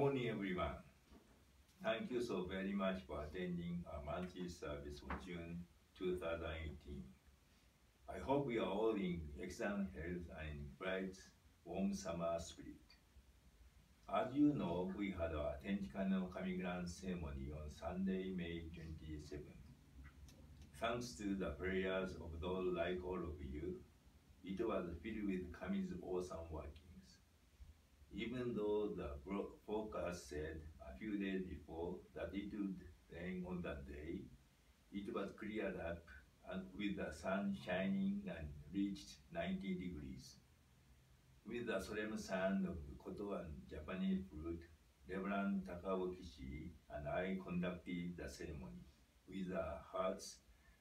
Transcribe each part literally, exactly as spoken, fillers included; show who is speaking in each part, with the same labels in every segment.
Speaker 1: morning, everyone. Thank you so very much for attending our monthly service for June two thousand eighteen. I hope we are all in excellent health and in bright, warm summer spirit. As you know, we had our Tenchikano Kamigrant ceremony on Sunday, May twenty-seventh. Thanks to the prayers of those like all of you, it was filled with Kami's awesome workings. Even though the forecast said a few days before that it would rain on that day, it was cleared up and with the sun shining and reached ninety degrees. With the solemn sound of koto and Japanese flute, Reverend Takao Kishi and I conducted the ceremony with our hearts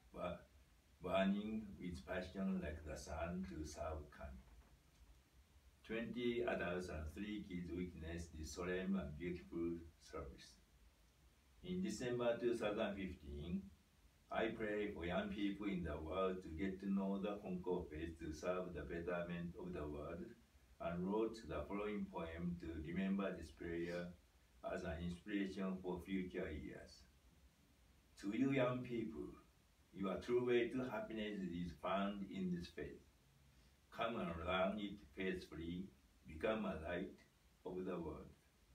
Speaker 1: burning with passion like the sun to serve Kami. Twenty adults and three kids witnessed this solemn and beautiful service. In December two thousand fifteen, I prayed for young people in the world to get to know the Konko faith to serve the betterment of the world, and wrote the following poem to remember this prayer as an inspiration for future years. To you young people, your true way to happiness is found in this faith. Come and learn it faithfully, become a light of the world.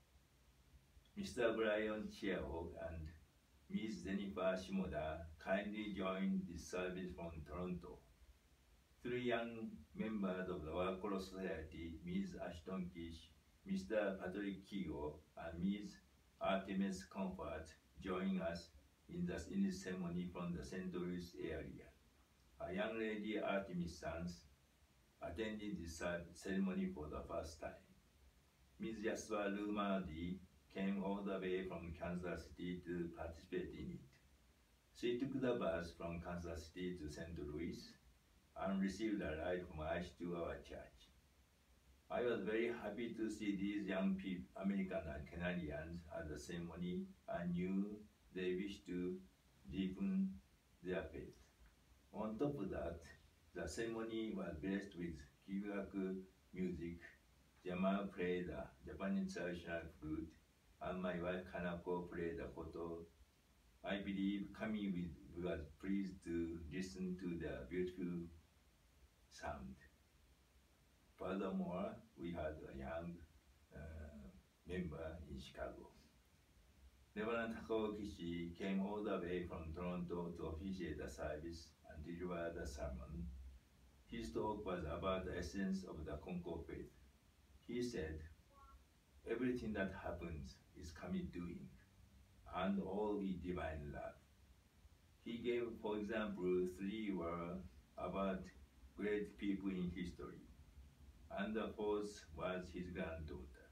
Speaker 1: Mister Brian Chiao and Miss Jennifer Shimoda kindly joined this service from Toronto. Three young members of the Wakoro Society, Miss Ashton Kish, Mister Patrick Kigo, and Miss Artemis Comfort, joined us in, the, in this ceremony from the Saint Louis area. A young lady, Artemis Sands, attended this ceremony for the first time. Miz Yaswa Lumadi came all the way from Kansas City to participate in it. She took the bus from Kansas City to Saint Louis and received a ride from us to our church. I was very happy to see these young people, American and Canadians, at the ceremony and knew they wished to deepen their faith. On top of that, the ceremony was blessed with Kiguraku music. Jamal played the Japanese traditional flute, and my wife Kanako played the koto. I believe Kami was pleased to listen to the beautiful sound. Furthermore, we had a young uh, member in Chicago. Reverend Takao Kishi came all the way from Toronto to officiate the service and deliver the sermon. His talk was about the essence of the Konko faith. He said, everything that happens is Kami doing, and all is divine love. He gave, for example, three words about great people in history, and the fourth was his granddaughter.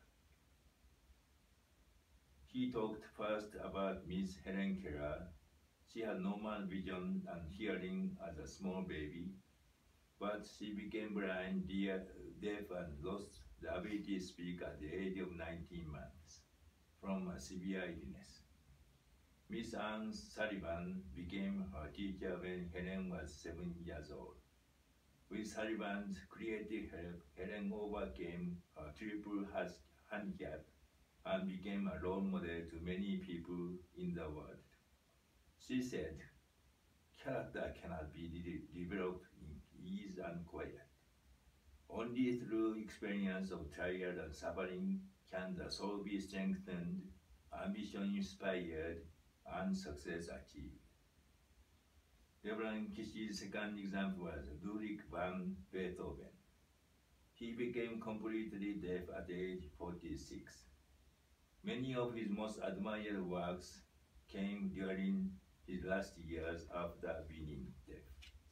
Speaker 1: He talked first about Miss Helen Keller. She had normal vision and hearing as a small baby, but she became blind, deaf, and lost the ability to speak at the age of nineteen months from a severe illness. Miss Anne Sullivan became her teacher when Helen was seven years old. With Sullivan's creative help, Helen overcame her triple handicap and became a role model to many people in the world. She said, character cannot be de developed in ease and quiet. Only through experience of trial and suffering can the soul be strengthened, ambition inspired, and success achieved. Reverend Kishi's second example was Ludwig van Beethoven. He became completely deaf at age forty-six. Many of his most admired works came during his last years after being deaf.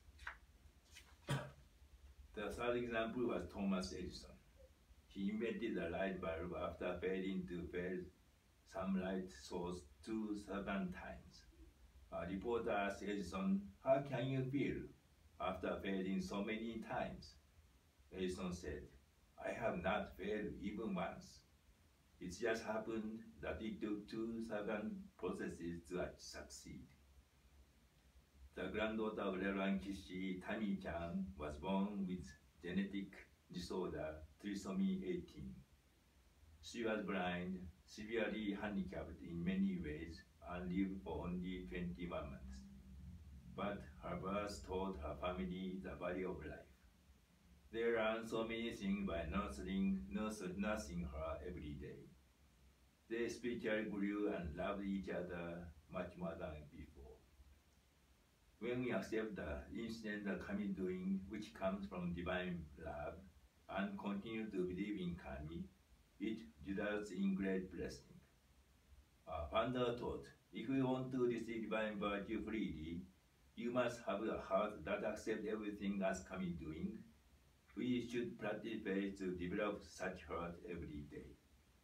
Speaker 1: The third example was Thomas Edison. He invented the light bulb after failing to fill some light source two thousand times. A reporter asked Edison, how can you feel after failing so many times? Edison said, I have not failed even once. It just happened that it took two thousand processes to succeed. The granddaughter of Reverend Kishi, Tammy-chan, was born with genetic disorder trisomy eighteen. She was blind, severely handicapped in many ways, and lived for only twenty-one months. But her birth taught her family the value of life. They learned so many things by nursing, nursing, nursing her every day. They spiritually grew and loved each other much more than before. When we accept the incidental kami doing, which comes from divine love, and continue to believe in kami, it results in great blessing. Our founder taught, if you want to receive divine virtue freely, you must have a heart that accepts everything as kami doing. We should practice faith to develop such heart every day.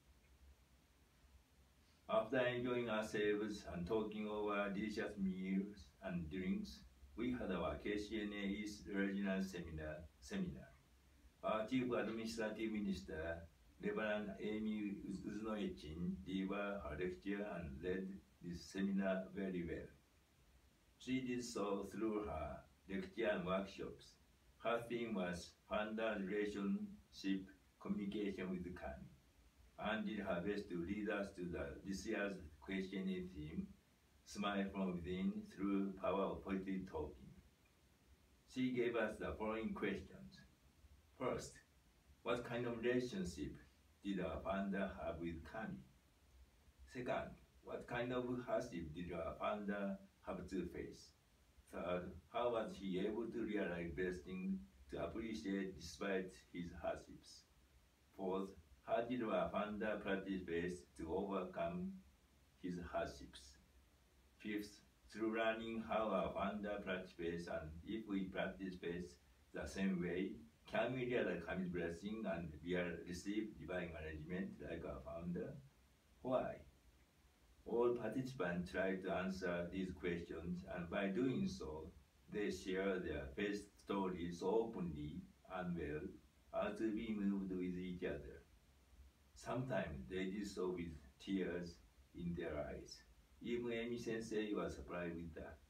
Speaker 1: After enjoying ourselves and talking over delicious meals and drinks, we had our K C N A East Regional Seminar. seminar. Our Chief Administrative Minister, Reverend Amy Uzuno-Echin, delivered her lecture and led this seminar very well. She did so through her lecture and workshops. Her theme was founder relationship communication with kami, and did her best to lead us to the, this year's questioning theme, Smile from Within through power of positive talking. She gave us the following questions. First, what kind of relationship did our founder have with kami? Second, what kind of hardship did our founder have to face? Third, how was he able to realize blessing to appreciate despite his hardships? Fourth, how did our founder practice faith to overcome his hardships? Fifth, through learning how our founder practiced faith, and if we practice faith the same way, can we realize kami's blessing and receive divine management like our founder? Why? All participants tried to answer these questions, and by doing so, they share their faith stories openly and well as to be moved with each other. Sometimes they did so with tears in their eyes. Even Amy Sensei was surprised with that.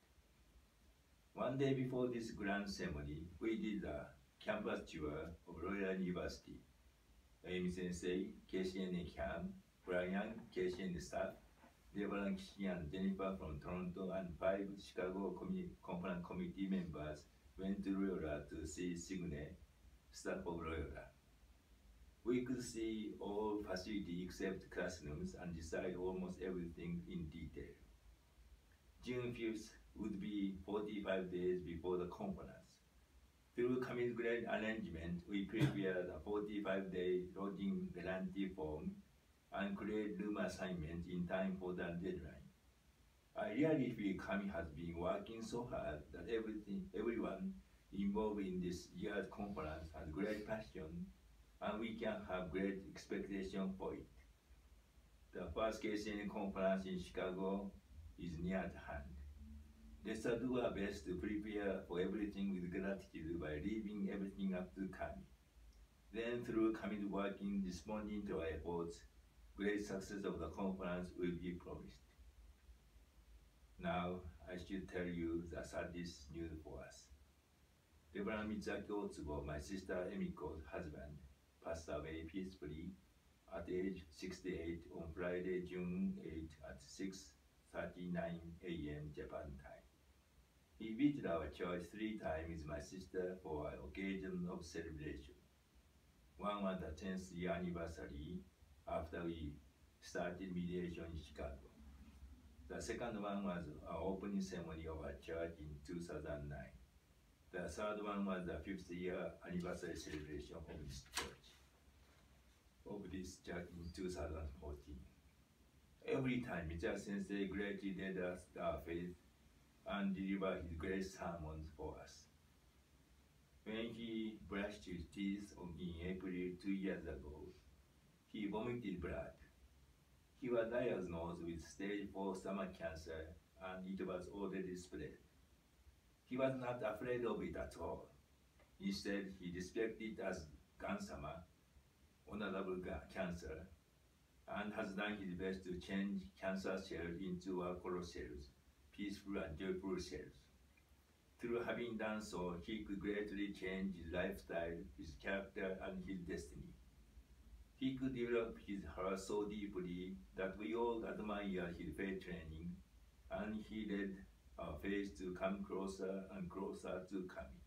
Speaker 1: One day before this grand ceremony, we did a campus tour of Royal University. Amy Sensei, K C N A camp, Brian, K C N A staff, Reverend Kishi and Jennifer from Toronto, and five Chicago Conference Committee members went to Loyola to see Signe, staff of Loyola. We could see all facilities except classrooms and decide almost everything in detail. June fifth would be forty-five days before the conference. Through kami's great arrangement, we prepared a forty-five day lodging guarantee form and create room assignment in time for the deadline. I really feel kami has been working so hard that everything, everyone involved in this year's conference has great passion, and we can have great expectation for it. The first K C N A conference in Chicago is near at hand. Let's do our best to prepare for everything with gratitude by leaving everything up to kami. Then through kami's working, responding to our efforts, great success of the conference will be promised. Now, I should tell you the saddest news for us. Reverend Mitsaki Otsubo, my sister Emiko's husband, passed away peacefully at age sixty-eight on Friday, June eighth at six thirty-nine a m Japan time. He visited our church three times with my sister for an occasion of celebration. One was the tenth year anniversary after we started mediation in Chicago. The second one was our opening ceremony of our church in two thousand nine. The third one was the fifth year anniversary celebration of this church, of this church in two thousand fourteen. Every time, Mitsaki Sensei greatly led us our faith and delivered his great sermons for us. When he brushed his teeth in April two years ago, he vomited blood. He was diagnosed with stage four stomach cancer, and it was already spread. He was not afraid of it at all. Instead, he described it as gansama, honorable cancer, and has done his best to change cancer cells into workable cells, peaceful and joyful cells. Through having done so, he could greatly change his lifestyle, his character, and his destiny. He could develop his heart so deeply that we all admire his faith training, and he led our faith to come closer and closer to Kami.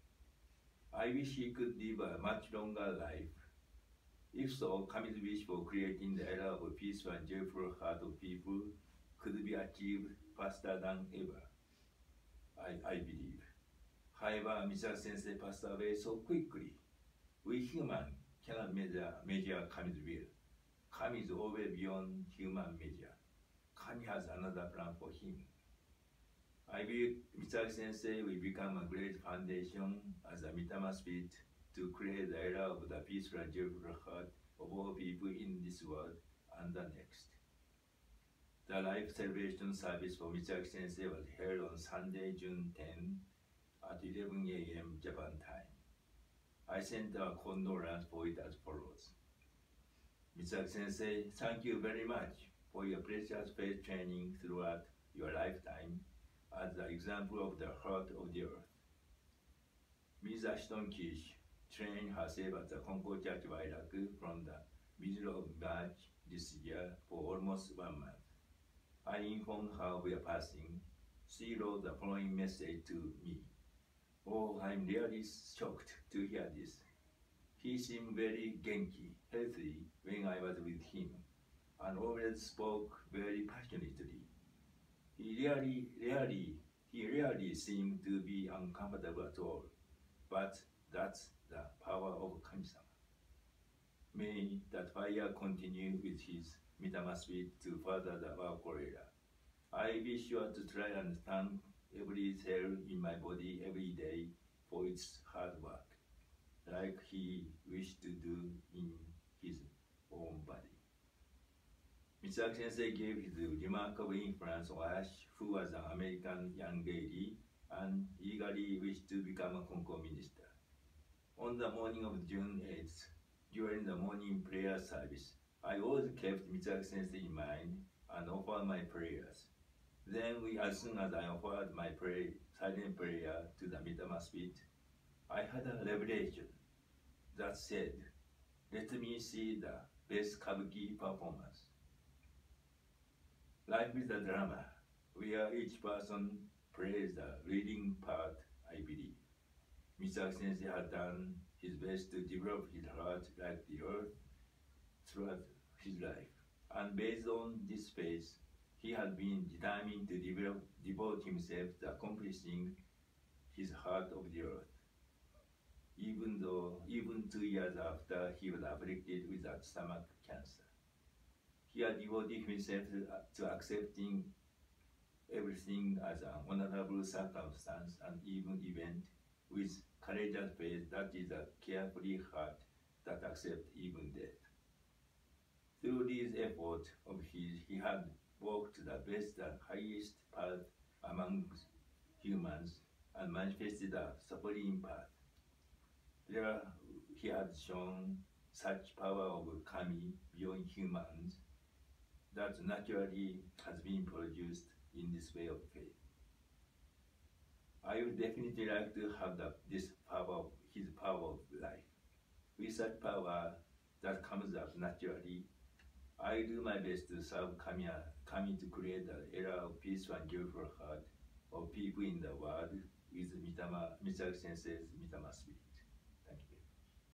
Speaker 1: I wish he could live a much longer life. If so, Kami's wish for creating the era of peaceful and joyful heart of people could be achieved faster than ever, I, I believe. However, Misaki Sensei passed away so quickly. We humans cannot measure, measure Kami's will. Kami is always beyond human measure. Kami has another plan for him. I believe Misaki Sensei will become a great foundation as a Mitama spirit to create the era of the peaceful and joyful heart of all people in this world and the next. The life celebration service for Misaki Sensei was held on Sunday, June tenth at eleven A M Japan time. I sent a condolence for it as follows. Misaki Sensei, thank you very much for your precious faith training throughout your lifetime as the example of the heart of the earth. Miz Ashton Kish trained herself at the Concord Church of Iraq from the middle of March this year for almost one month. I informed her we are passing. She wrote the following message to me. Oh, I'm really shocked to hear this. He seemed very genki, healthy when I was with him, and always spoke very passionately. He really, really, he really seemed to be uncomfortable at all, but that's the power of Kami-sama. May that fire continue with his Mitama spirit to further the work career. I be sure to try and thank every cell in my body every day for its hard work, like he wished to do in his own body. Misaki Sensei gave his remarkable influence on Ash, who was an American young lady and eagerly wished to become a Concord minister. On the morning of June eighth, during the morning prayer service, I always kept Misaki Sensei in mind and offered my prayers. Then, we, as soon as I offered my pray, silent prayer to the Mitama spirit, I had a revelation that said, let me see the best kabuki performance. Life is a drama where each person plays the leading part, I believe. Misaki Sensei had done his best to develop his heart like the earth throughout his life. And based on this phase, he had been determined to develop, devote himself to accomplishing his heart of the earth. Even though, even two years after he was afflicted with a stomach cancer. He had devoted himself to, to accepting everything as an honorable circumstance and even event with courageous faith that is a carefree heart that accepts even death. Through these efforts of his, he had walked the best and highest path among humans and manifested a supreme path. There he had shown such power of Kami beyond humans that naturally has been produced in this way of faith. I would definitely like to have the, this power of his power of life. With such power that comes up naturally, I do my best to serve Kami, Kami to create an era of peace and joyful heart of people in the world with Mitama, Misaki Sensei's Mitama spirit.